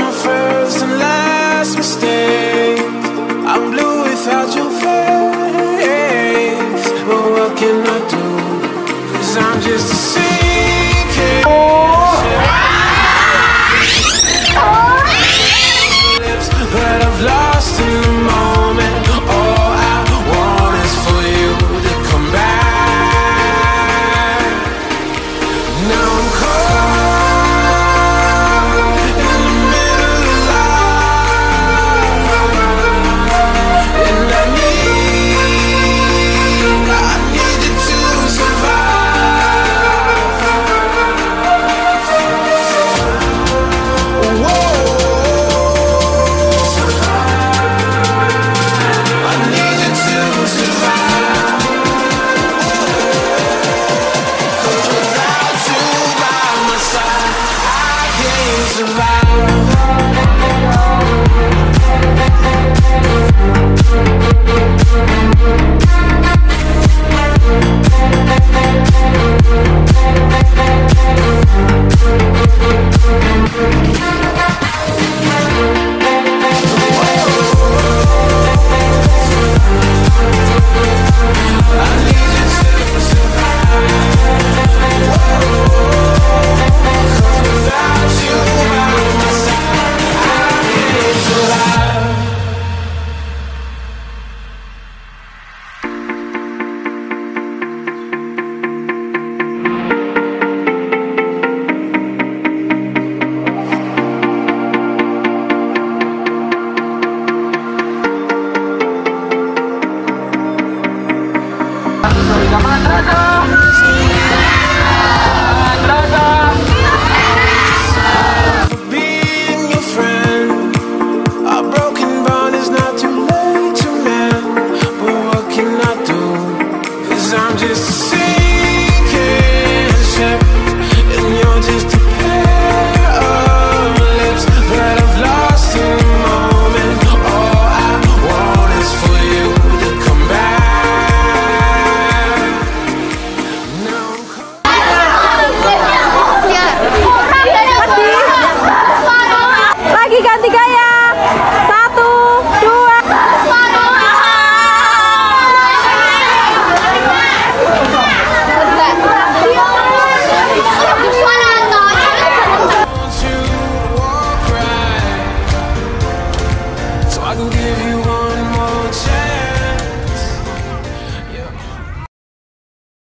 my first and last mistake. I'm blue without your face, but what can I do? 'Cause I'm just a sinking lips, but I've lost in the moment. All I want is for you to come back. Now I'm caught in the middle of life, and I need you to survive. Whoa, I need you to survive. 'Cause without you by my side, I can't survive. I need you to survive. 'Cause without you by my side, I can't survive. For being your friend, a broken bond is not too late to mend. But what can I do? 'Cause I'm just a sinking ship, and you're just a pair of lips, but I've lost in the moment. All I want is for you to come back. Now I'm caught. Lagi ganti gaya. 1, 2. Want you to walk right, so I can give you